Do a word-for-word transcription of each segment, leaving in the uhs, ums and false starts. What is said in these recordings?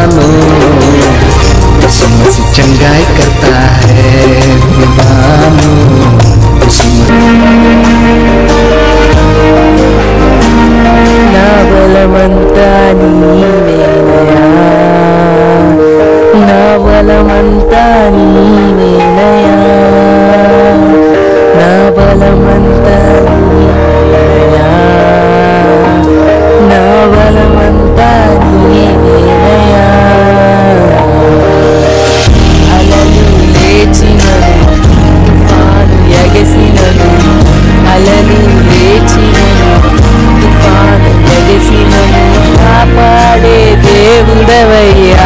मानो, यीशु मसीह चंगाई करता है, मानो यीशु నా బలమంతా నీవేనయా, నా బలమంతా నీవేనయా, నా బలమంతా నీవేనయా, నా బలమంతా నీవేనయా. అలలు లేచినను, తుఫాను ఎగసినను, అలలు లేచినను, తుఫాను ఎగసినను, కాపాడే దేవుడవయ్యా,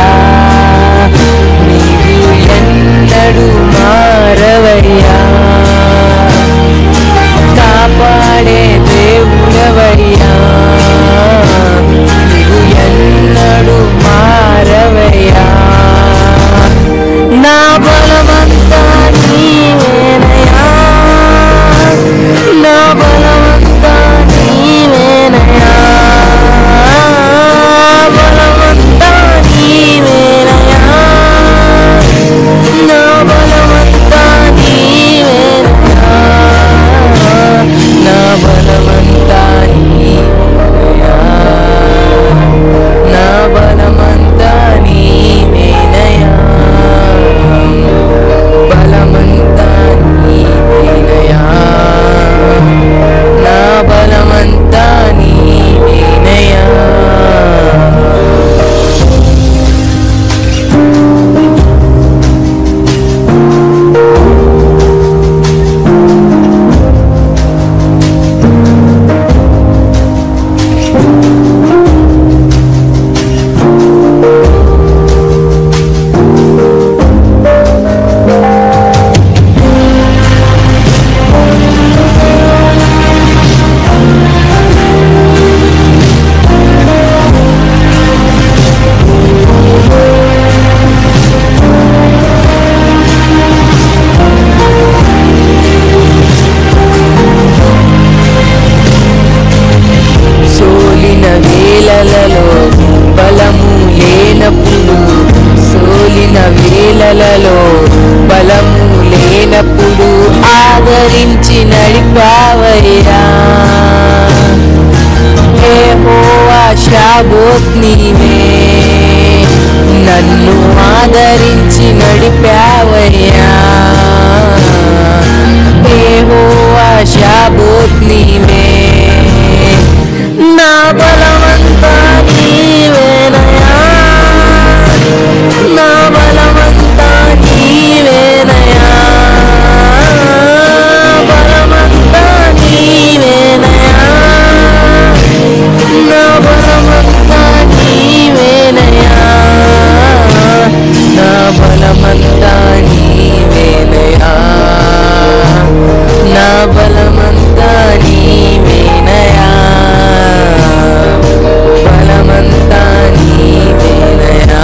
నీవు ఎన్నడూ మారవయ్యా, కాపాడే దేవుడవయ్యా, నీవు ఎన్నడూ మారవయ్యా. నా బలమంతా నీవేనయా, నా బలమంతా నీవేనయా, బలమంతా నీవేనయా, నా బలమంతా నీవేనయా, నా బలమంతా నీవేనయా, నా బలమంతా నీవేనయా, బలమంతా నీవేనయా, నా బలమంతా నీవేనయా. సోలిన వేళలలో బలము లేనప్పుడు, సోలిన వేళలలో బలము లేనప్పుడు ఆదరించి నడిపావయ్యా, యెహోవా షాబోత్ నీవే, నన్ను ఆదరించి నడిపావయ్యా, యెహోవా షాబోత్ నీవే, నా బలమంతా నీవేనయా, నా బలమంతా నీవేనయా, బలమంతా నీవేనయా, నా బలమంతా నీవేనయా, నా బలమంతా నీవేనయా, నా బలమంతా నీవేనయా, బలమంతా నీవేనయా,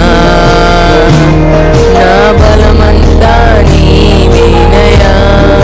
నా బలమంతా నీవేనయా.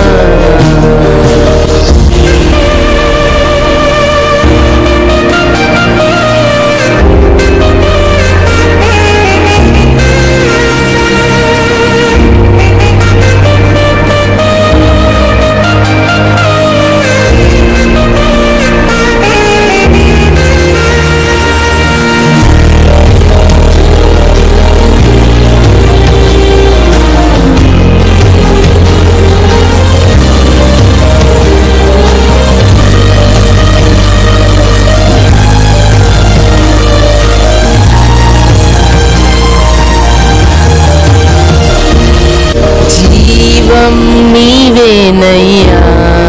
జీవం నీవేనయ్యా,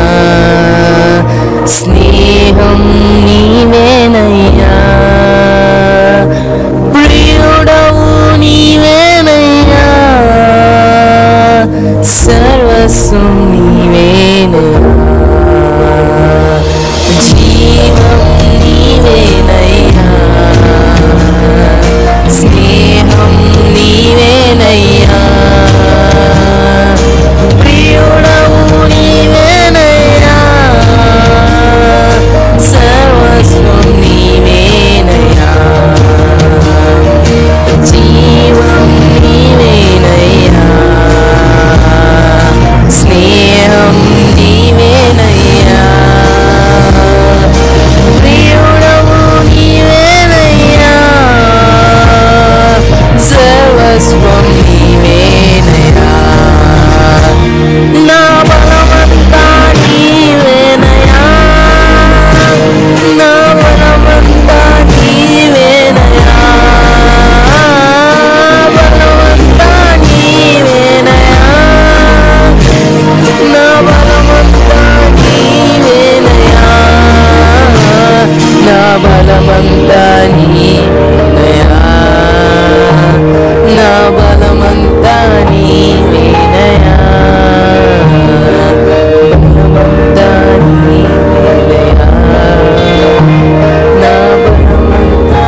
స్నేహం నీవేనయ్యా, ప్రియుడవు నీవేనయ్యా, సర్వస్వం నీవేనయ్యా, జీవం నీవేనయ్యా, స్నేహం నీవేనయ్యా, ప్రియుడవు నీవేనయ్యా, సర్వ స్నేహం నీవేనయ్యా, ప్రియుడవు నీవేనయ్యా, సర్వస్వం నీవేనయ్యా, నా బలమంతా నీవేనయ్యా, నా బలమంతా నీవేనయ్యా, బలమంతా నీవేనయ్యా, నా బలమంతా నీవేనయ్యా, నా బలమంతా నీవేనయ్యా, నా బలమంతా నీవేనయ్యా, బలమంతా నీవేనయ్యా, నా బలమంతా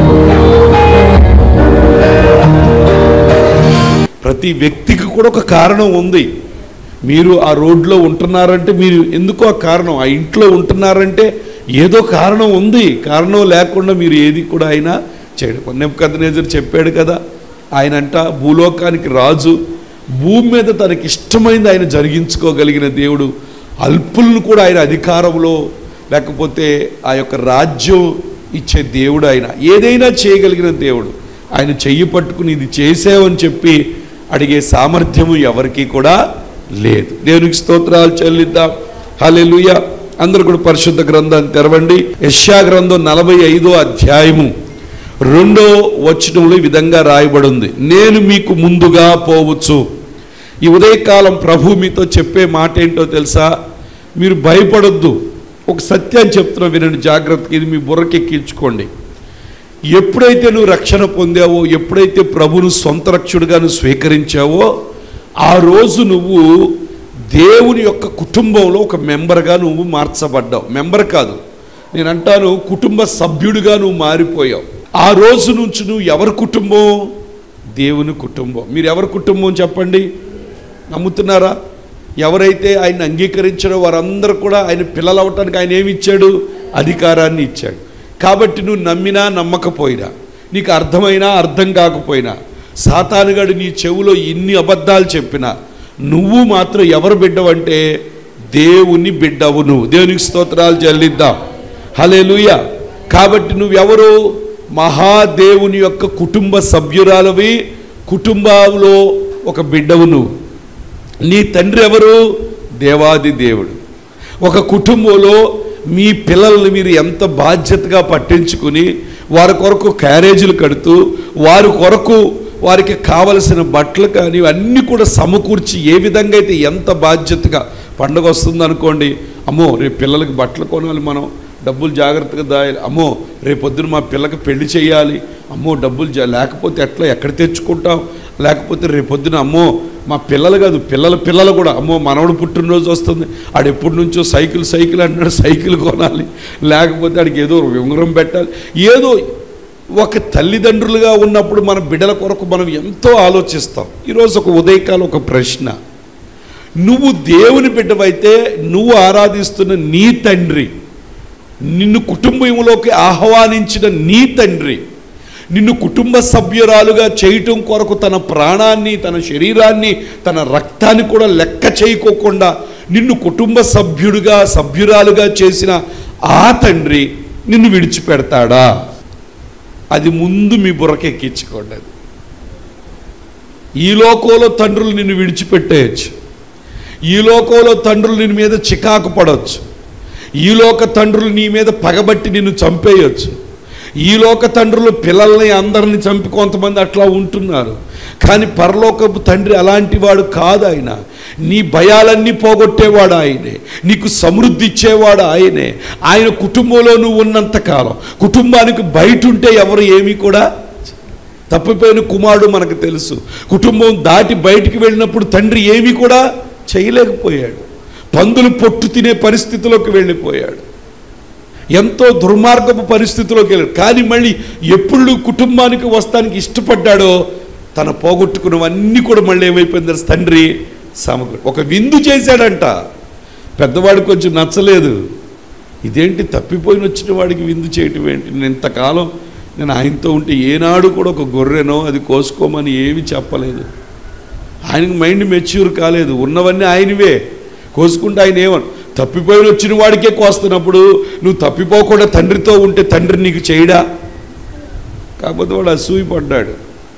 ప్రతి వ్యక్తికి కూడా ఒక కారణం ఉంది. మీరు ఆ రోడ్లో ఉంటున్నారంటే మీరు ఎందుకో ఆ కారణం, ఆ ఇంట్లో ఉంటున్నారంటే ఏదో కారణం ఉంది. కారణం లేకుండా మీరు ఏది కూడా ఆయన చేయడం. నెబుకద్నెజరు చెప్పాడు కదా, ఆయన అంట భూలోకానికి రాజు, భూమి మీద తనకి ఇష్టమైంది ఆయన జరిగించుకోగలిగిన దేవుడు, అల్పులను కూడా ఆయన అధికారంలో లేకపోతే ఆ యొక్క రాజ్యం ఇచ్చే దేవుడు, ఆయన ఏదైనా చేయగలిగిన దేవుడు. ఆయన చెయ్యి పట్టుకుని ఇది చేసావని చెప్పి అడిగే సామర్థ్యము ఎవరికి కూడా లేదు. దేవునికి స్తోత్రాలు చెల్లిద్దాం. హల్లెలూయా. అందరూ కూడా పరిశుద్ధ గ్రంథాన్ని తెరవండి. యెషయా గ్రంథం నలభై ఐదో అధ్యాయము రెండో వచనంలో ఈ విధంగా రాయబడి ఉంది, నేను మీకు ముందుగా పోవచ్చు. ఈ ఉదయకాలం ప్రభు మీతో చెప్పే మాట ఏంటో తెలుసా? మీరు భయపడొద్దు. ఒక సత్యాన్ని చెప్తున్నా, వినండి జాగ్రత్తగా, ఇది మీ బుర్రకెక్కించుకోండి. ఎప్పుడైతే నువ్వు రక్షణ పొందావో, ఎప్పుడైతే ప్రభును సొంత రక్షకుడిగా నువ్వు స్వీకరించావో, ఆ రోజు నువ్వు దేవుని యొక్క కుటుంబంలో ఒక మెంబర్గా నువ్వు మార్చబడ్డావు. మెంబర్ కాదు, నేను అంటాను కుటుంబ సభ్యుడిగా నువ్వు మారిపోయావు. ఆ రోజు నుంచి నువ్వు ఎవరి కుటుంబం? దేవుని కుటుంబం. మీరు ఎవరి కుటుంబం చెప్పండి? నమ్ముతున్నారా? ఎవరైతే ఆయన అంగీకరించారో వారందరూ కూడా ఆయన పిల్లలు అవటానికి ఆయన ఏమి ఇచ్చాడు? అధికారాన్ని ఇచ్చాడు. కాబట్టి నువ్వు నమ్మినా నమ్మకపోయినా, నీకు అర్థమైనా అర్థం కాకపోయినా, సాతానుగాడు నీ చెవులో ఎన్ని అబద్ధాలు చెప్పినా, నువ్వు మాత్రం ఎవరు బిడ్డవంటే దేవుని బిడ్డవు. నువ్వు దేవునికి స్తోత్రాలు చెల్లిద్దాం. హల్లెలూయా. కాబట్టి నువ్వెవరు? మహాదేవుని యొక్క కుటుంబ సభ్యురాలవి, కుటుంబంలో ఒక బిడ్డవు నువ్వు. నీ తండ్రి ఎవరు? దేవాది దేవుడు. ఒక కుటుంబంలో మీ పిల్లల్ని మీరు ఎంత బాధ్యతగా పట్టించుకుని వారి కొరకు క్యారేజీలు కడుతూ, వారి కొరకు వారికి కావలసిన బట్టలు కానీ అన్నీ కూడా సమకూర్చి, ఏ విధంగా అయితే ఎంత బాధ్యతగా, పండుగ వస్తుంది అనుకోండి, అమ్మో రేపు పిల్లలకి బట్టలు కొనాలి, మనం డబ్బులు జాగ్రత్తగా దాయాలి, అమ్మో రేపొద్దున మా పిల్లకి పెళ్లి చేయాలి, అమ్మో డబ్బులు జా లేకపోతే ఎట్లా ఎక్కడ తెచ్చుకుంటాం, లేకపోతే రేపొద్దున అమ్మో మా పిల్లలు కాదు పిల్లల పిల్లలు కూడా, అమ్మో మనవడు పుట్టినరోజు వస్తుంది, ఆడు ఎప్పటి నుంచో సైకిల్ సైకిల్ అంటున్నాడు, సైకిల్ కొనాలి, లేకపోతే ఆడికి ఏదో ఉంగరం పెట్టాలి. ఏదో ఒక తల్లిదండ్రులుగా ఉన్నప్పుడు మన బిడ్డల కొరకు మనం ఎంతో ఆలోచిస్తాం. ఈరోజు ఒక ఉదయకాలం ఒక ప్రశ్న, నువ్వు దేవుని బిడ్డవైతే నువ్వు ఆరాధిస్తున్న నీ తండ్రి, నిన్ను కుటుంబంలోకి ఆహ్వానించిన నీ తండ్రి, నిన్ను కుటుంబ సభ్యురాలుగా చేయటం కొరకు తన ప్రాణాన్ని, తన శరీరాన్ని, తన రక్తాన్ని కూడా లెక్క చేయకోకుండా నిన్ను కుటుంబ సభ్యుడిగా సభ్యురాలుగా చేసిన ఆ తండ్రి నిన్ను విడిచిపెడతాడా? అది ముందు మీ బుర్రకెక్కించుకోండి. అది ఈ లోకంలో తండ్రులు నిన్ను విడిచిపెట్టేయచ్చు, ఈ లోకంలో తండ్రులు నిన్ను మీద చికాకు పడవచ్చు, ఈ లోక తండ్రులు నీ మీద పగబట్టి నిన్ను చంపేయచ్చు, ఈ లోక తండ్రులు పిల్లల్ని అందరిని చంపి కొంతమంది అట్లా ఉంటున్నారు. కానీ పరలోకపు తండ్రి అలాంటి వాడు కాదు. ఆయన నీ భయాలన్నీ పోగొట్టేవాడు ఆయనే, నీకు సమృద్ధి ఇచ్చేవాడు ఆయనే. ఆయన కుటుంబంలో నువ్వు ఉన్నంతకాలం, కుటుంబానికి బయట ఉంటే ఎవరు ఏమీ కూడా, తప్పిపోయిన కుమారుడు మనకు తెలుసు, కుటుంబం దాటి బయటికి వెళ్ళినప్పుడు తండ్రి ఏమీ కూడా చేయలేకపోయాడు, పందులు పొట్టు తినే పరిస్థితిలోకి వెళ్ళిపోయాడు, ఎంతో దుర్మార్గపు పరిస్థితిలోకి వెళ్ళాడు. కానీ మళ్ళీ ఎప్పుడు కుటుంబానికి వస్తానికి ఇష్టపడ్డాడో తన పోగొట్టుకున్నవన్నీ కూడా మళ్ళీ ఏమైపోయింది తండ్రి సమకూరు. ఒక విందు చేశాడంట, పెద్దవాడికి కొంచెం నచ్చలేదు, ఇదేంటి తప్పిపోయిన వచ్చిన వాడికి విందు చేయటం ఏంటి, నేను ఇంతకాలం నేను ఆయనతో ఉంటే ఏనాడు కూడా ఒక గొర్రెనో అది కోసుకోమని ఏమి చెప్పలేదు, ఆయనకు మైండ్ మెచ్యూర్ కాలేదు, ఉన్నవన్నీ ఆయనవే కోసుకుంటే ఆయన ఏమని తప్పిపోయి వచ్చిన వాడికే కోస్తున్నప్పుడు నువ్వు తప్పిపోకుండా తండ్రితో ఉంటే తండ్రి నీకు చేయడా? కాకపోతే వాడు అసూయపడ్డాడు,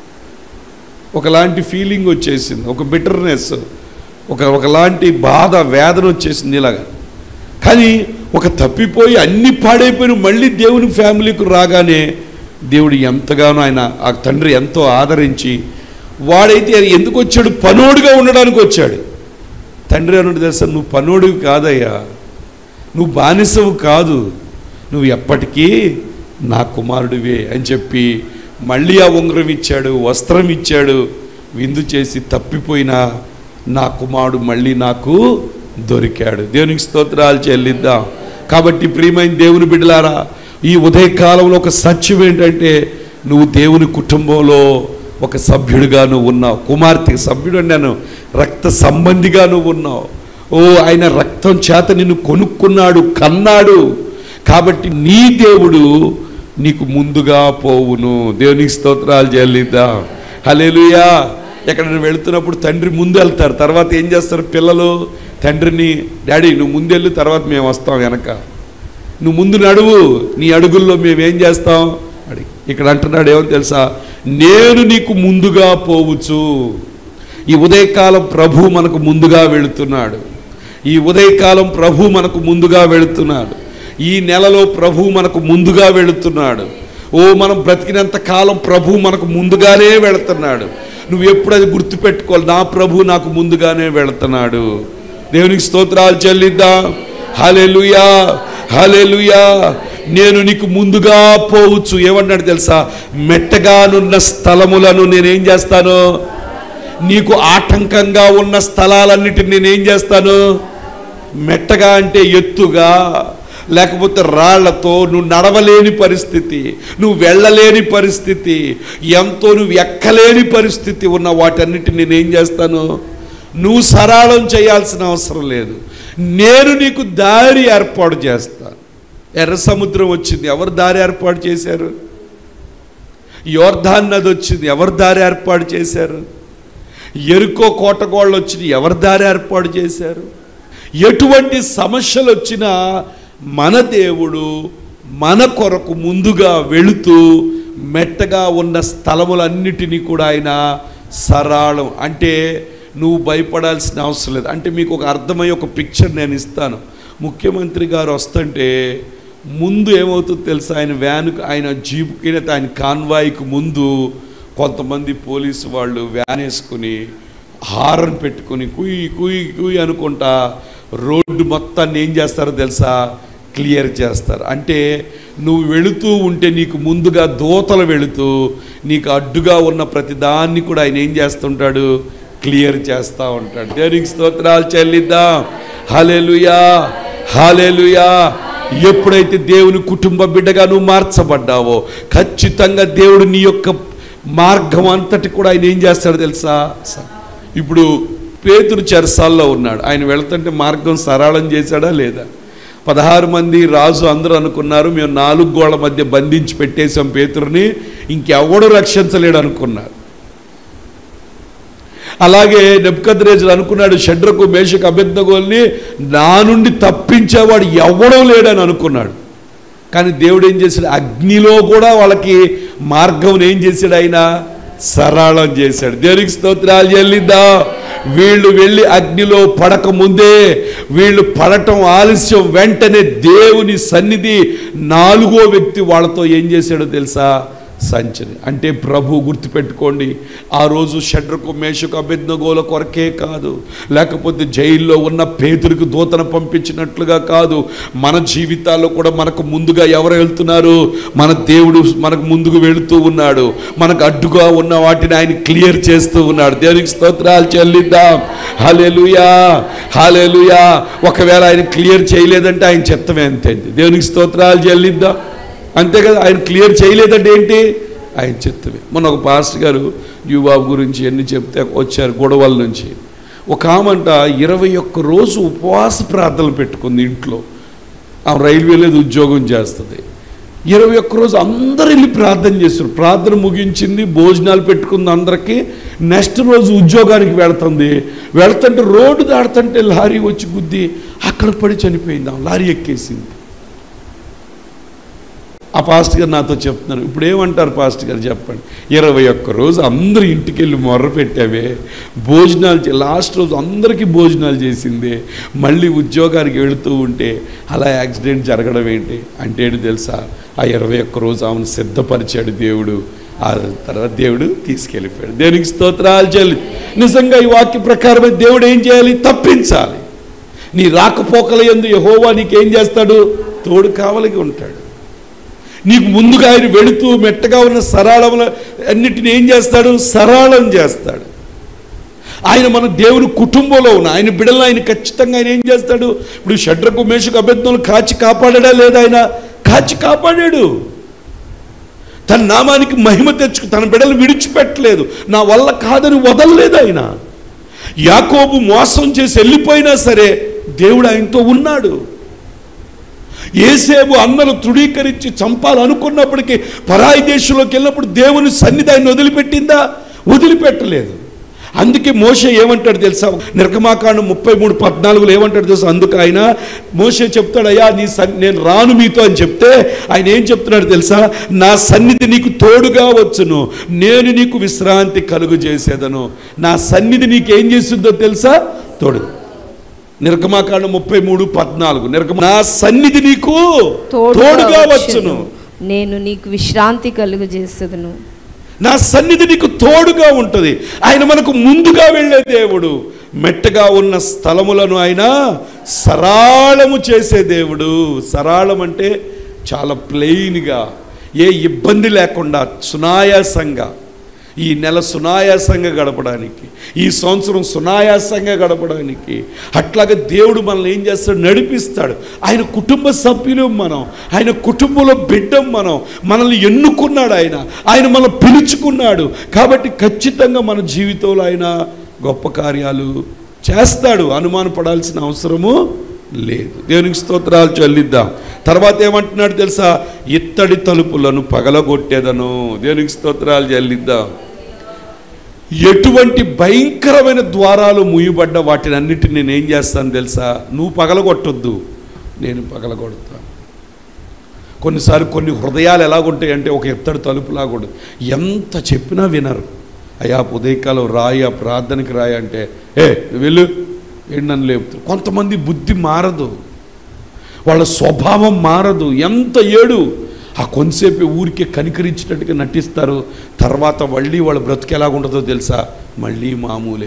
ఒకలాంటి ఫీలింగ్ వచ్చేసింది, ఒక బిటర్నెస్, ఒక ఒకలాంటి బాధ వేదన వచ్చేసింది ఇలాగా. కానీ ఒక తప్పిపోయి అన్ని పాడైపోయిన మళ్ళీ దేవుని ఫ్యామిలీకి రాగానే దేవుడు ఎంతగానో ఆయన ఆ తండ్రి ఎంతో ఆదరించి, వాడైతే ఎందుకు వచ్చాడు? పనోడుగా ఉండడానికి వచ్చాడు. తండ్రి అన్నట్టు తెలుసా, నువ్వు పనోడివి కాదయ్యా, నువ్వు బానిసవు కాదు, నువ్వు ఎప్పటికీ నా కుమారుడివే అని చెప్పి మళ్ళీ ఆ ఉంగరం ఇచ్చాడు, వస్త్రం ఇచ్చాడు, విందు చేసి తప్పిపోయినా నా కుమారుడు మళ్ళీ నాకు దొరికాడు. దేవునికి స్తోత్రాలు చెల్లిద్దాం. కాబట్టి ప్రియమైన దేవుని బిడ్డలారా, ఈ ఉదయకాలంలో ఒక సత్యం ఏంటంటే, నువ్వు దేవుని కుటుంబంలో ఒక సభ్యుడిగా నువ్వు ఉన్నావు, కుమార్తె సభ్యుడు అన్నాను, రక్త సంబంధిగా నువ్వు ఉన్నావు. ఓ ఆయన రక్తం చేత నిన్ను కొనుక్కున్నాడు, కన్నాడు. కాబట్టి నీ దేవుడు నీకు ముందుగా పోవును. దేవునికి స్తోత్రాలు చెల్లిద్దాం. హల్లెలూయా. ఎక్కడైనా వెళుతున్నప్పుడు తండ్రి ముందు వెళ్తారు, తర్వాత ఏం చేస్తారు పిల్లలు? తండ్రిని, డాడీ నువ్వు ముందెళ్ళు, తర్వాత మేము వస్తాం వెనక, నువ్వు ముందు నడువు, నీ అడుగుల్లో మేమేం చేస్తాం అడిగి. ఇక్కడ అంటున్నాడు ఏమో తెలుసా, నేను నీకు ముందుగా పోవచ్చు. ఈ ఉదయకాలం ప్రభు మనకు ముందుగా వెళుతున్నాడు. ఈ ఉదయకాలం ప్రభు మనకు ముందుగా వెళుతున్నాడు. ఈ నెలలో ప్రభు మనకు ముందుగా వెళుతున్నాడు. ఓ మనం బ్రతికినంత కాలం ప్రభు మనకు ముందుగానే వెళుతున్నాడు. నువ్వు ఎప్పుడు అది గుర్తుపెట్టుకోవాలి, నా ప్రభు నాకు ముందుగానే వెళుతున్నాడు. దేవునికి స్తోత్రాలు చెల్లిద్దాం. హల్లెలూయా, హల్లెలూయా. నేను నీకు ముందుగా పోవచ్చు. ఏమన్నాడు తెలుసా, మెట్టగానున్న స్థలములను నేనేం చేస్తాను, నీకు ఆటంకంగా ఉన్న స్థలాలన్నిటిని నేనేం చేస్తాను. మెట్టగా అంటే ఎత్తుగా, లేకపోతే రాళ్లతో నువ్వు నడవలేని పరిస్థితి, నువ్వు వెళ్ళలేని పరిస్థితి, ఎంతో నువ్వు ఎక్కలేని పరిస్థితి ఉన్న వాటన్నిటిని నేనేం చేస్తాను, నువ్వు సరళం చేయాల్సిన అవసరం లేదు, నేను నీకు దారి ఏర్పాటు చేస్తాను. ఎర్ర సముద్రం వచ్చింది, ఎవరు దారి ఏర్పాటు చేశారు? యోర్దాన్ నది వచ్చింది, ఎవరు దారి ఏర్పాటు చేశారు? ఎరుకో కోటగోళ్ళు వచ్చింది, ఎవరు దారి ఏర్పాటు చేశారు? ఎటువంటి సమస్యలు వచ్చినా మన దేవుడు మన కొరకు ముందుగా వెళుతూ మెట్టగా ఉన్న స్థలములన్నిటినీ కూడా ఆయన సరళం, అంటే నువ్వు భయపడాల్సిన అవసరం లేదు. అంటే మీకు ఒక అర్థమయ్యే ఒక పిక్చర్ నేను ఇస్తాను. ముఖ్యమంత్రి గారు వస్తుంటే ముందు ఏమవుతుందో తెలుసా, ఆయన వ్యాన్కు, ఆయన జీపుకి, ఆయన కాన్వాయ్కి ముందు కొంతమంది పోలీసు వాళ్ళు వ్యాన్ వేసుకుని హారన్ పెట్టుకుని కుయ్ కుయ్ కుయ్ అనుకుంటా రోడ్డు మొత్తాన్ని ఏం చేస్తారో తెలుసా, క్లియర్ చేస్తారు. అంటే నువ్వు వెళుతూ ఉంటే నీకు ముందుగా దూతలు వెళుతూ నీకు అడ్డుగా ఉన్న ప్రతి దాన్ని కూడా ఆయన ఏం చేస్తుంటాడు, క్లియర్ చేస్తూ ఉంటాడు. దేవునికి స్తోత్రాలు చెల్లిద్దాం. హల్లెలూయా, హల్లెలూయా. ఎప్పుడైతే దేవుని కుటుంబ బిడ్డగా నువ్వు మార్చబడ్డావో ఖచ్చితంగా దేవుడు నీ యొక్క మార్గం అంతటి కూడా ఆయన ఏం చేస్తాడు తెలుసా. ఇప్పుడు పేతురు చెరసాల్లో ఉన్నాడు, ఆయన వెళ్తుంటే మార్గం సరళం చేశాడా లేదా? పదహారు మంది రాజు అందరూ అనుకున్నారు మేము నాలుగు గోళ్ల మధ్య బంధించి పెట్టేశాం పేతురుని, ఇంకెవడు రక్షించలేడు అనుకున్నారు. అలాగే నెబుకద్నెజరు అనుకున్నాడు షడ్రకు మేషకు అబేద్నెగోల్ని నా నుండి తప్పించేవాడు ఎవడో లేడని అనుకున్నాడు. కానీ దేవుడు ఏం చేశాడు, అగ్నిలో కూడా వాళ్ళకి మార్గం ఏం చేశాడు, ఆయన సరళం చేశాడు. దేవునికి స్తోత్రాలు చెల్లిద్దాం. వీళ్ళు వెళ్ళి అగ్నిలో పడక ముందే, వీళ్ళు పడటం ఆలస్యం, వెంటనే దేవుని సన్నిధి నాలుగో వ్యక్తి వాళ్ళతో ఏం చేశాడో తెలుసా, సంచరి. అంటే ప్రభు గుర్తుపెట్టుకోండి, ఆ రోజు షడ్రకు మేషకు అబేద్నెగోల కొరకే కాదు, లేకపోతే జైల్లో ఉన్న పేతురుకు దూతను పంపించినట్లుగా కాదు, మన జీవితాల్లో కూడా మనకు ముందుగా ఎవరు వెళ్తున్నారు, మన దేవుడు మనకు ముందుకు వెళుతూ ఉన్నాడు. మనకు అడ్డుగా ఉన్న వాటిని ఆయన క్లియర్ చేస్తూ ఉన్నాడు. దేవునికి స్తోత్రాలు చెల్లిద్దాం. హల్లెలూయా, హల్లెలూయా. ఒకవేళ ఆయన క్లియర్ చేయలేదంటే ఆయన చిత్తమే అంతే. దేవునికి స్తోత్రాలు చెల్లిద్దాం. అంతే కదా, ఆయన క్లియర్ చేయలేదంటే ఏంటి, ఆయన చిత్తమే. మొన్న ఒక పాస్టర్ గారు యువబాబు గురించి ఎన్ని చెప్తే వచ్చారు గొడవల నుంచి. ఒక ఆమంట ఇరవై ఒక్క రోజు ఉపవాస ప్రార్థనలు పెట్టుకుంది ఇంట్లో. ఆమె రైల్వేలో ఉద్యోగం చేస్తుంది. ఇరవై ఒక్క రోజు అందరు వెళ్ళి ప్రార్థన చేస్తారు. ప్రార్థన ముగించింది, భోజనాలు పెట్టుకుంది అందరికీ. నెక్స్ట్ రోజు ఉద్యోగానికి వెళుతుంది. వెళుతుంటే రోడ్డు దాడుతుంటే లారీ వచ్చి గుద్ది అక్కడ పడి చనిపోయింది. లారీ ఎక్కేసింది. ఆ పాస్టర్ గారు నాతో చెప్తున్నారు, ఇప్పుడు ఏమంటారు పాస్టర్ గారు చెప్పండి, ఇరవై ఒక్క రోజు అందరూ ఇంటికి వెళ్ళి మొర్ర పెట్టావే, భోజనాలు లాస్ట్ రోజు అందరికీ భోజనాలు చేసిందే, మళ్ళీ ఉద్యోగానికి వెళుతూ ఉంటే అలా యాక్సిడెంట్ జరగడం ఏంటి అంటే ఏంటి తెలుసా, ఆ ఇరవై ఒక్క రోజు ఆమెను సిద్ధపరిచాడు దేవుడు. ఆ తర్వాత దేవుడు తీసుకెళ్ళిపోయాడు. దేవునికి స్తోత్రాలు చెల్లి. నిజంగా ఈ వాక్య ప్రకారమే దేవుడు ఏం చేయాలి, తప్పించాలి. నీ రాకపోకల యందు యెహోవా నీకేం చేస్తాడు, తోడు కావలిగి ఉంటాడు. నీకు ముందుగా ఆయన వెళుతూ మెట్టగా ఉన్న సరళముల అన్నిటిని ఏం చేస్తాడు, సరళం చేస్తాడు. ఆయన మన దేవుని కుటుంబంలో ఉన్న ఆయన బిడ్డలను ఆయన ఖచ్చితంగా ఆయన ఏం చేస్తాడు. ఇప్పుడు షడ్రకు మేషకు అబేద్నెగోను కాచి కాపాడా లేదా, ఆయన కాచి కాపాడాడు. తన నామానికి మహిమ తెచ్చుకు తన బిడ్డలు విడిచిపెట్టలేదు, నా వల్ల కాదని వదలలేదు ఆయన. యాకోబు మోసం చేసి వెళ్ళిపోయినా సరే దేవుడు ఆయనతో ఉన్నాడు. యేసేపు అన్నలు తృణీకరించి చంపాలనుకున్నప్పటికీ పరాయి దేశంలోకి వెళ్ళినప్పుడు దేవుని సన్నిధి ఆయన వదిలిపెట్టిందా, వదిలిపెట్టలేదు. అందుకే మోషే ఏమంటాడు తెలుసా, నిర్గమాకాండం ముప్పై మూడు పద్నాలుగులో ఏమంటాడు తెలుసా, అందుకు ఆయన మోషే చెప్తాడు, అయ్యా నీ సన్ని నేను రాను మీతో అని చెప్తే ఆయన ఏం చెప్తున్నాడు తెలుసా, నా సన్నిధి నీకు తోడుగా వచ్చును, నేను నీకు విశ్రాంతి కలుగు చేసేదను. నా సన్నిధి నీకు ఏం చేస్తుందో తెలుసా, తోడు. నిర్గమాకాండం ముప్పై మూడు పద్నాలుగు నిర్గమ నా సన్నిధి నీకు తోడుగా వచ్చును, నేను నీకు విశ్రాంతి కలుగు చేసేదను. నా సన్నిధి నీకు తోడుగా ఉంటుంది. ఆయన మనకు ముందుగా వెళ్ళే దేవుడు. మెట్టగా ఉన్న స్థలములను ఆయన సరళము చేసే దేవుడు. సరళం అంటే చాలా ప్లెయిన్గా, ఏ ఇబ్బంది లేకుండా సునాయాసంగా, ఈ నెల సునాయాసంగా గడపడానికి, ఈ సంవత్సరం సునాయాసంగా గడపడానికి అట్లాగే దేవుడు మనల్ని ఏం చేస్తాడు, నడిపిస్తాడు. ఆయన కుటుంబ సభ్యులు మనం, ఆయన కుటుంబంలో బిడ్డం మనం, మనల్ని ఎన్నుకున్నాడు ఆయన, ఆయన మనం పిలుచుకున్నాడు. కాబట్టి ఖచ్చితంగా మన జీవితంలో ఆయన గొప్ప కార్యాలు చేస్తాడు, అనుమానపడాల్సిన అవసరము లేదు. దేవునికి స్తోత్రాలు చెల్లిద్దాం. తర్వాత ఏమంటున్నాడు తెలుసా, ఇత్తడి తలుపులను పగలగొట్టేదను. దేవునికి స్తోత్రాలు చెల్లిద్దాం. ఎటువంటి భయంకరమైన ద్వారాలు మూయబడ్డ వాటిని అన్నిటిని నేను ఏం చేస్తాను తెలుసా, నువ్వు పగలగొట్టొద్దు, నేను పగలగొడతాను. కొన్నిసార్లు కొన్ని హృదయాలు ఎలాగుంటాయి అంటే ఒక ఇత్తడి తలుపులాగా ఉంటుంది. ఎంత చెప్పినా వినరు. అయ్యా ఉదయకాలం రాయి, ఆ ప్రార్థనకి రాయి అంటే ఏ వెళ్ళు ఏంటని లేపుతారు. కొంతమంది బుద్ధి మారదు, వాళ్ళ స్వభావం మారదు. ఎంత ఏడు ఆ కొంతసేపు ఊరికే కనికరించినట్టుగా నటిస్తారు. తర్వాత మళ్ళీ వాళ్ళ బ్రతుకు ఎలాగుంటుందో తెలుసా, మళ్ళీ మామూలే.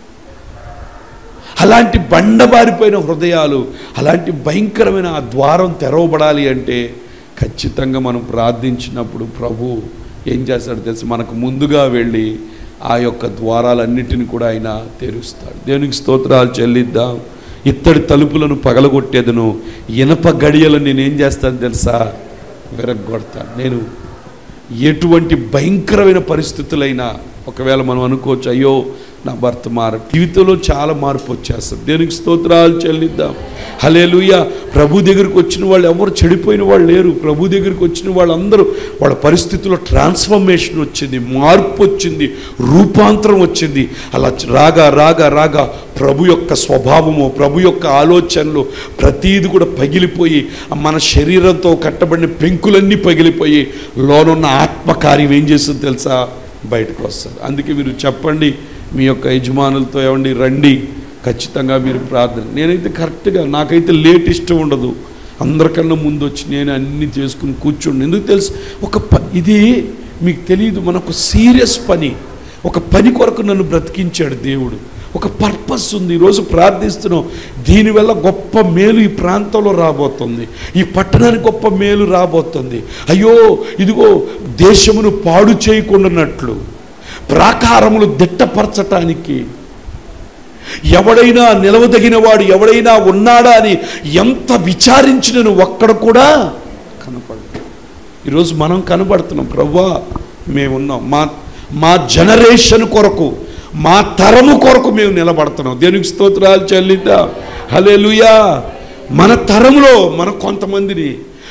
అలాంటి బండబారిపోయిన హృదయాలు, అలాంటి భయంకరమైన ఆ ద్వారం తెరవబడాలి అంటే ఖచ్చితంగా మనం ప్రార్థించినప్పుడు ప్రభు ఏం చేస్తాడు తెలుసు, మనకు ముందుగా వెళ్ళి ఆ యొక్క ద్వారాలన్నిటిని కూడా ఆయన తెరుస్తాడు. దేవునికి స్తోత్రాలు చెల్లిద్దాం. ఇత్తడి తలుపులను పగలగొట్టేదను, ఇనప గడియలను నేనేం చేస్తాను తెలుసా, విరగొడతాను. నేను ఎటువంటి భయంకరమైన పరిస్థితులైనా, ఒకవేళ మనం అనుకోవచ్చు అయ్యో నా భర్త మార, జీవితంలో చాలా మార్పు వచ్చేస్తుంది. దేవునికి స్తోత్రాలు చెల్లిద్దాం. హల్లెలూయా. ప్రభు దగ్గరికి వచ్చిన వాళ్ళు ఎవరు చెడిపోయిన వాళ్ళు లేరు. ప్రభు దగ్గరికి వచ్చిన వాళ్ళందరూ వాళ్ళ పరిస్థితుల్లో ట్రాన్స్ఫర్మేషన్ వచ్చింది, మార్పు వచ్చింది, రూపాంతరం వచ్చింది. అలా రాగా రాగా రాగా ప్రభు యొక్క స్వభావము, ప్రభు యొక్క ఆలోచనలు ప్రతీది కూడా పగిలిపోయి మన శరీరంతో కట్టబడిన పెంకులన్నీ పగిలిపోయి లోనున్న ఆత్మకార్యం ఏం చేస్తుంది తెలుసా, బయటకు వస్తుంది. అందుకే మీరు చెప్పండి మీ యొక్క యజమానులతో, ఏమండి రండి, ఖచ్చితంగా మీరు ప్రార్థన. నేనైతే కరెక్ట్గా, నాకైతే లేట్ ఇష్టం ఉండదు, అందరికన్నా ముందు వచ్చి నేను అన్నీ చేసుకుని కూర్చోండి. ఎందుకు తెలుసు, ఒక ప ఇది మీకు తెలియదు, మనకు సీరియస్ పని, ఒక పని కొరకు నన్ను బ్రతికించాడు దేవుడు, ఒక పర్పస్ ఉంది. ఈరోజు ప్రార్థిస్తున్నాం, దీనివల్ల గొప్ప మేలు ఈ ప్రాంతంలో రాబోతుంది, ఈ పట్టణానికి గొప్ప మేలు రాబోతుంది. అయ్యో ఇదిగో దేశమును పాడు చేయకుండానట్లు, ప్రాకారములు దిట్టపరచటానికి, ఎవడైనా నిలవదగిన వాడు ఎవడైనా ఉన్నాడా అని ఎంత విచారించినను ఒక్కడ కూడా కనపడదు. ఈరోజు మనం కనబడుతున్నాం. ప్రభువా మేమున్నాం, మా మా జనరేషన్ కొరకు, మా తరము కొరకు మేము నిలబడుతున్నాం. దేవునికి స్తోత్రాలు చెల్లిద్దాం. హల్లెలూయా. మన తరంలో మన కొంతమందిని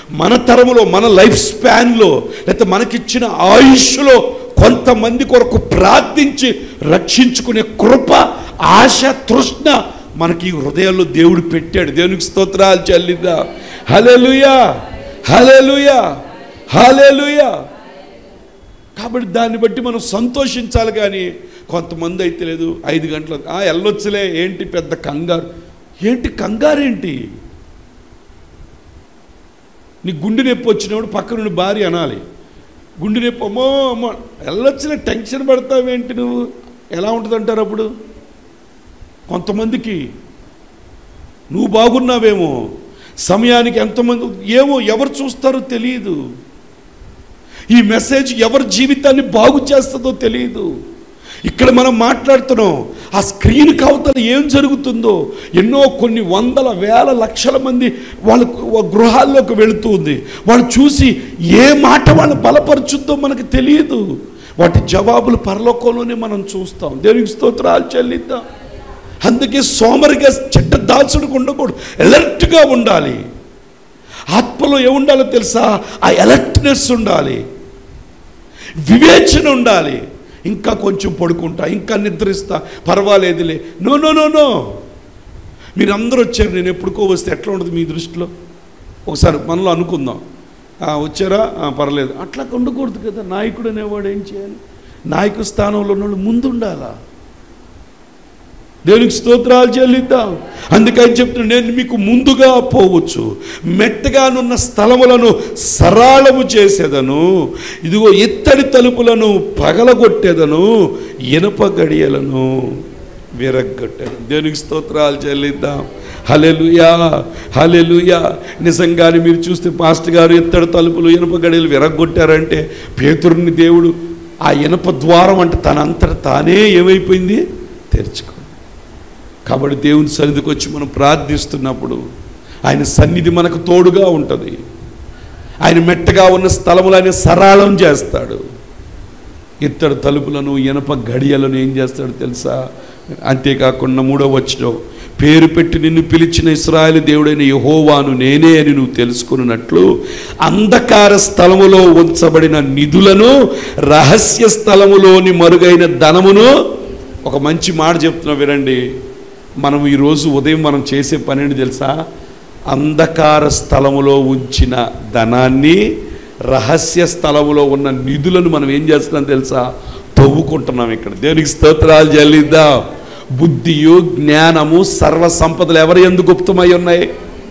మన తరములో, మన లైఫ్ స్పాన్లో, లేకపోతే మనకిచ్చిన ఆయుష్లో కొంతమంది కొరకు ప్రార్థించి రక్షించుకునే కృప, ఆశ, తృష్ణ మనకి ఈ హృదయాల్లో దేవుడు పెట్టాడు. దేవునికి స్తోత్రాలు చెల్లిద్దాం. హల్లెలూయా, హల్లెలూయా, హల్లెలూయా. కాబట్టి దాన్ని బట్టి మనం సంతోషించాలి. కానీ కొంతమంది అయితే లేదు, ఐదు గంటలకు వెళ్ళొచ్చులే, ఏంటి పెద్ద కంగారు. ఏంటి కంగారు ఏంటి? నీ గుండె నొప్పి వచ్చినప్పుడు పక్క నుండి భార్య అనాలి, గుండె నొప్పి అమ్మో అమ్మో వెళ్ళొచ్చులే, టెన్షన్ పడతావేంటి నువ్వు. ఎలా ఉంటుంది అంటారు అప్పుడు కొంతమందికి. నువ్వు బాగున్నావేమో, సమయానికి ఎంతమంది ఏమో ఎవరు చూస్తారో తెలియదు. ఈ మెసేజ్ ఎవరి జీవితాన్ని బాగు చేస్తుందో తెలియదు. ఇక్కడ మనం మాట్లాడుతున్నాం, ఆ స్క్రీన్ కవతల ఏం జరుగుతుందో ఎన్నో కొన్ని వందల వేల లక్షల మంది వాళ్ళ గృహాల్లోకి వెళుతూ ఉంది. వాళ్ళు చూసి ఏ మాట వాళ్ళు బలపరుచుద్దో మనకు తెలియదు. వాటి జవాబులు పరలోకంలోనే మనం చూస్తాం. దేవునికి స్తోత్రాలు చెల్లిద్దాం. అందుకే సోమరిగా చెడ్డ దాచుడుకు ఉండకూడదు, అలర్ట్గా ఉండాలి. ఆత్మలో ఏముండాలో తెలుసా? ఆ అలర్ట్నెస్ ఉండాలి, వివేచన ఉండాలి. ఇంకా కొంచెం పడుకుంటా, ఇంకా నిద్రిస్తా, పర్వాలేదులే. నో నో నో నో మీరందరూ వచ్చారు, నేను ఎప్పుడుకో వస్తే ఎట్లా ఉంటుంది మీ దృష్టిలో? ఒకసారి మనలో అనుకుందాం, వచ్చారా పర్లేదు. అట్లా ఉండకూడదు కదా. నాయకుడు అనేవాడు ఏం చేయాలి? నాయకు స్థానంలో ఉన్నవాళ్ళు ముందుండాలా. దేవునికి స్తోత్రాలు చెల్లిద్దాం. అందుకని చెప్తున్నా, నేను మీకు ముందుగా పోవచ్చు, మెట్టగానున్న స్థలములను సరళము చేసేదను, ఇదిగో ఇత్తడి తలుపులను పగలగొట్టేదను, ఇనప గడియలను విరగ్గొట్టేదను. దేవునికి స్తోత్రాలు చెల్లిద్దాం. హల్లెలూయా, హల్లెలూయా. నిజంగానే మీరు చూస్తే పాస్టర్ గారు ఇత్తడి తలుపులు ఇనప గడియలు విరగ్గొట్టారంటే, పేతురుని దేవుడు ఆ ఇనప ద్వారం అంటే తనంతట తానే ఏమైపోయింది? తెరుచుకో. కాబట్టి దేవుని సన్నిధికి వచ్చి మనం ప్రార్థిస్తున్నప్పుడు ఆయన సన్నిధి మనకు తోడుగా ఉంటుంది. ఆయన మెట్టగా ఉన్న స్థలములు ఆయన సరళం చేస్తాడు. ఇత్తడి తలుపులను ఇనప గడియలను ఏం చేస్తాడు తెలుసా? అంతేకాకుండా మూడవ వచనం, పేరు పెట్టి నిన్ను పిలిచిన ఇశ్రాయేలు దేవుడైన యెహోవాను నేనే అని నువ్వు తెలుసుకున్నట్లు అంధకార స్థలములో ఉంచబడిన నిధులను, రహస్య స్థలములోని మరుగైన ధనమును. ఒక మంచి మాట చెప్తున్నా వినండి. మనం ఈరోజు ఉదయం మనం చేసే పని ఏంటి తెలుసా? అంధకార స్థలములో ఉంచిన ధనాన్ని, రహస్య స్థలములో ఉన్న నిధులను మనం ఏం చేస్తున్నాం తెలుసా? తవ్వుకుంటున్నాం. ఇక్కడ దేవునికి స్తోత్రాలు చెల్లిద్దాం. బుద్ధియు జ్ఞానము సర్వ సంపదలు ఎవరి యందు గుప్తమై ఉన్నాయి?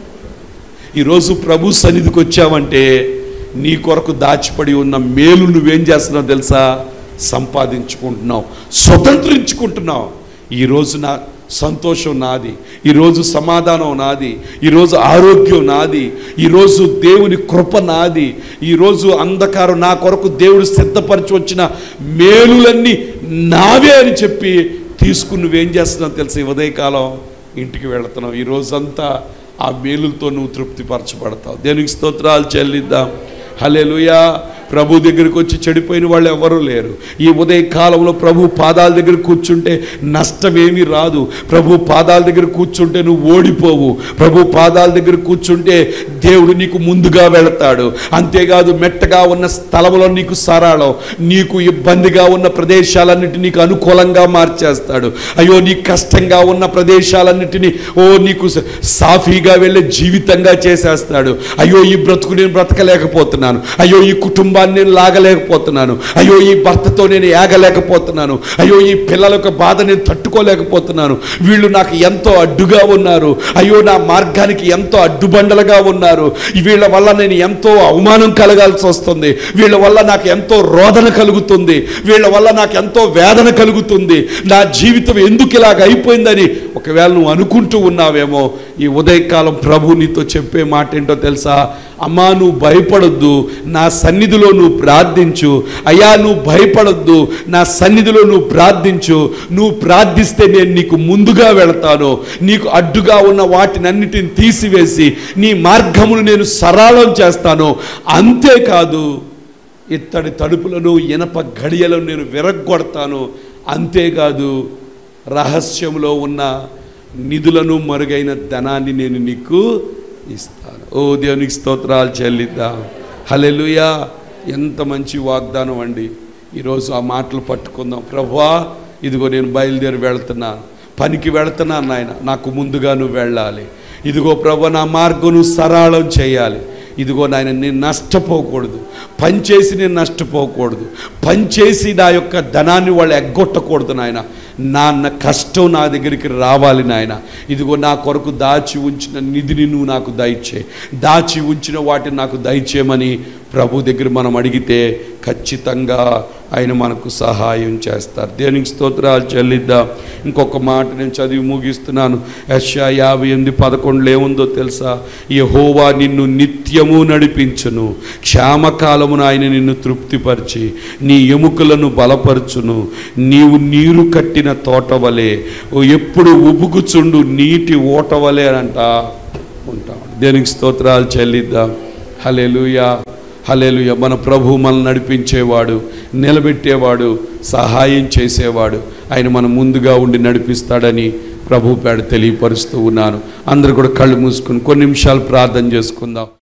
ఈరోజు ప్రభు సన్నిధికి వచ్చావంటే నీ కొరకు దాచిపడి ఉన్న మేలు నువ్వేం చేస్తున్నావు తెలుసా? సంపాదించుకుంటున్నావు, స్వతంత్రించుకుంటున్నావు. ఈరోజు నా సంతోషం నాది, ఈరోజు సమాధానం నాది, ఈరోజు ఆరోగ్యం నాది, ఈరోజు దేవుని కృప నాది, ఈరోజు అంధకారం నా కొరకు దేవుడు సిద్ధపరిచి వచ్చిన మేలులన్నీ నావే అని చెప్పి తీసుకుని నువ్వేం చేస్తున్నావు తెలుసా? ఈ ఉదయకాలం ఇంటికి వెళుతున్నావు. ఈరోజంతా ఆ మేలులతో నువ్వు తృప్తిపరచబడతావు. దేవునికి స్తోత్రాలు చెల్లిద్దాం. హల్లెలూయా. ప్రభు దగ్గరికి వచ్చి చెడిపోయిన వాళ్ళు ఎవరూ లేరు. ఈ ఉదయ కాలంలో ప్రభు పాదాల దగ్గర కూర్చుంటే నష్టమేమీ రాదు. ప్రభు పాదాల దగ్గర కూర్చుంటే నువ్వు ఓడిపోవు. ప్రభు పాదాల దగ్గర కూర్చుంటే దేవుడు నీకు ముందుగా వెళతాడు. అంతేకాదు, మెట్టగా ఉన్న స్థలంలో నీకు సరళం, నీకు ఇబ్బందిగా ఉన్న ప్రదేశాలన్నిటినీ నీకు అనుకూలంగా మార్చేస్తాడు. అయ్యో, నీ కష్టంగా ఉన్న ప్రదేశాలన్నిటినీ ఓ నీకు సాఫీగా వెళ్ళే జీవితంగా చేసేస్తాడు. అయ్యో, ఈ బ్రతుకు నేను బ్రతకలేకపోతున్నాను, అయ్యో ఈ కుటుంబం నేను లాగలేకపోతున్నాను, అయ్యో ఈ భర్తతో నేను ఏగలేకపోతున్నాను, అయ్యో ఈ పిల్లలకు బాధ నేను తట్టుకోలేకపోతున్నాను, వీళ్ళు నాకు ఎంతో అడ్డుగా ఉన్నారు, అయ్యో నా మార్గానికి ఎంతో అడ్డుబండలుగా ఉన్నారు, వీళ్ళ వల్ల నేను ఎంతో అవమానం కలగాల్సి వస్తుంది, వీళ్ళ వల్ల నాకు ఎంతో రోదన కలుగుతుంది, వీళ్ళ వల్ల నాకు ఎంతో వేదన కలుగుతుంది, నా జీవితం ఎందుకు ఇలాగ అయిపోయిందని ఒకవేళ నువ్వు అనుకుంటూ ఉన్నావేమో, ఈ ఉదయకాలం ప్రభు నీతో చెప్పే మాట ఏంటో తెలుసా? అమ్మా, నువ్వు భయపడొద్దు, నా సన్నిధిలో నువ్వు ప్రార్థించు. అయ్యా, నువ్వు భయపడొద్దు, నా సన్నిధిలో నువ్వు ప్రార్థించు. నువ్వు ప్రార్థిస్తే నేను నీకు ముందుగా వెళతాను, నీకు అడ్డుగా ఉన్న వాటినన్నిటిని తీసివేసి నీ మార్గమును నేను సరళం చేస్తాను. అంతేకాదు, ఇత్తడి తలుపులను ఇనప గడియలను నేను విరగ్గొడతాను. అంతేకాదు, రహస్యంలో ఉన్న నిధులను మరుగైన ధనాన్ని నేను నీకు ఇస్తాను. ఓ దేవునికి స్తోత్రాలు చెల్లిద్దాం. హల్లెలూయా. ఎంత మంచి వాగ్దానం అండి. ఈరోజు ఆ మాటలు పట్టుకుందాం. ప్రభువా, ఇదిగో నేను బయలుదేరి వెళ్తున్నాను, పనికి వెళ్తున్నాను నాయన, నాకు ముందుగా నువ్వు వెళ్ళాలి. ఇదిగో ప్రభు, నా మార్గం నువ్వు సరళం చేయాలి. ఇదిగో నాయన, నేను నష్టపోకూడదు, పనిచేసి నేను నష్టపోకూడదు, పనిచేసి నా యొక్క ధనాన్ని వాళ్ళు ఎగ్గొట్టకూడదు నాయన. నా కష్టం నా దగ్గరికి రావాలి నాయన. ఇదిగో నా కొరకు దాచి ఉంచిన నిధిని నువ్వు నాకు దయచే, దాచి ఉంచిన వాటిని నాకు దయచేయమని ప్రభు దగ్గర మనం అడిగితే ఖచ్చితంగా ఆయన మనకు సహాయం చేస్తారు. దేవునికి స్తోత్రాలు చెల్లిద్దాం. ఇంకొక మాట నేను చదివి ముగిస్తున్నాను. యెషయా యాభై ఎనిమిది పదకొండులో ఏముందో తెలుసా? యెహోవా నిన్ను నిత్యము నడిపించును, క్షామకాలమున ఆయన నిన్ను తృప్తిపరిచి నీ ఎముకలను బలపరచును. నీవు నీరు కట్టిన తోట వలె, ఎప్పుడు ఉబుకుచుండు నీటి ఓట వలె అంట ఉంటాం. దేనికి స్తోత్రాలు చెల్లిద్దాం. హల్లెలూయా, హల్లెలూయా. మన ప్రభు మనల్ని నడిపించేవాడు, నిలబెట్టేవాడు, సహాయం చేసేవాడు. ఆయన మనం ముందుగా ఉండి నడిపిస్తాడని ప్రభు పేడ తెలియపరుస్తూ ఉన్నాను. అందరూ కూడా కళ్ళు మూసుకుని కొన్ని నిమిషాలు ప్రార్థన చేసుకుందాం.